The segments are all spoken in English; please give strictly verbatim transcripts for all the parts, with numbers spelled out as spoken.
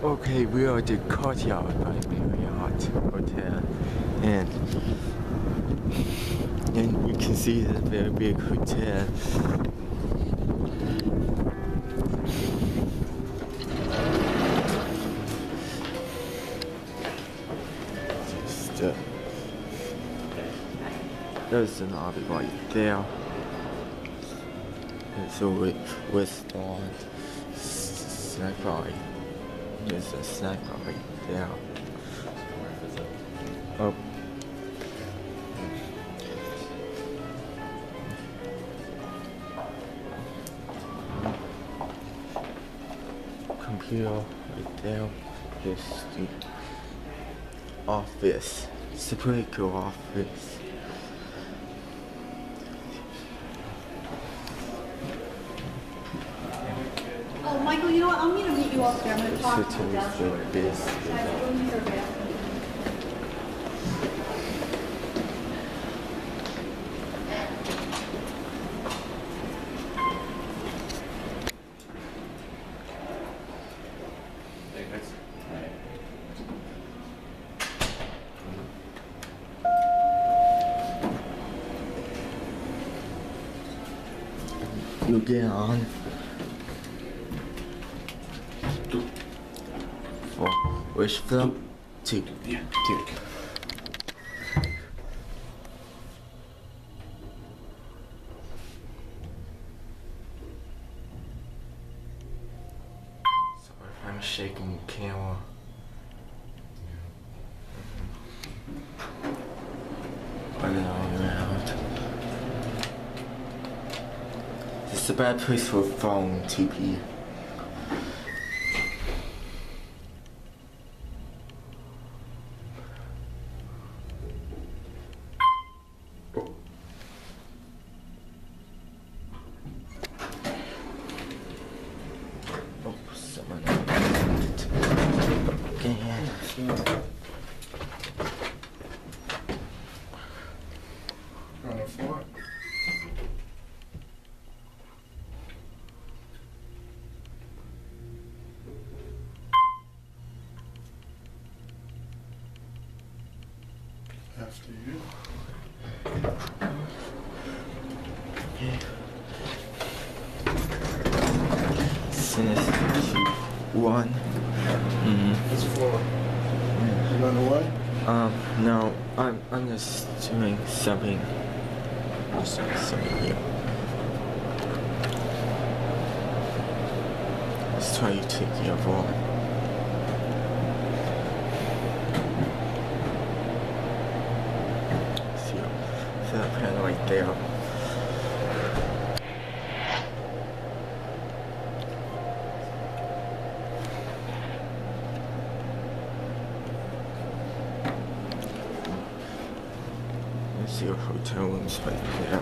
Okay, we are at the courtyard by Marriott Hotel, and and you can see it's a very big hotel. Just, uh, there's an lobby right there. There's a restaurant, snack bar. There's a snack bar right there. Oh. Computer right there. Here's the office. It's a pretty cool office. Oh, Michael, you know what? I'm going to meet you up there. I'm going to talk to you down there. You get on. For which floor? Two. Yeah. Two. Sorry if I'm shaking the camera. Put it all around. It's a bad place for a phone to be. Oh, someone else. Again. On the floor. After you. Okay. Sinister one. Mm. It's floor. You on the way? Um, no, I'm I'm just doing something. Just doing something here. Let's try to take the other one. See, see that panel right there. Let's see your hotel rooms right there.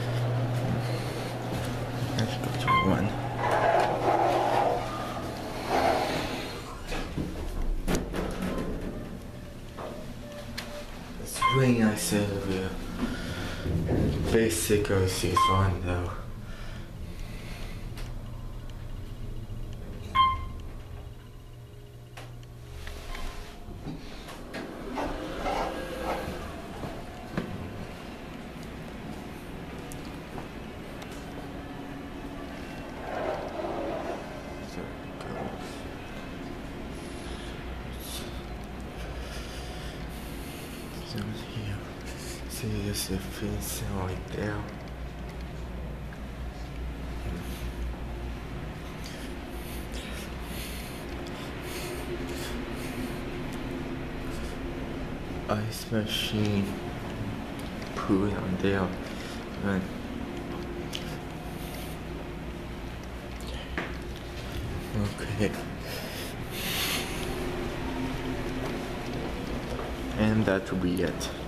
Let's go to one. It's really nice area. Basic O C is fun though. Here. See, there's a fence right there. Ice machine. Pool on there. And okay. And that will be it.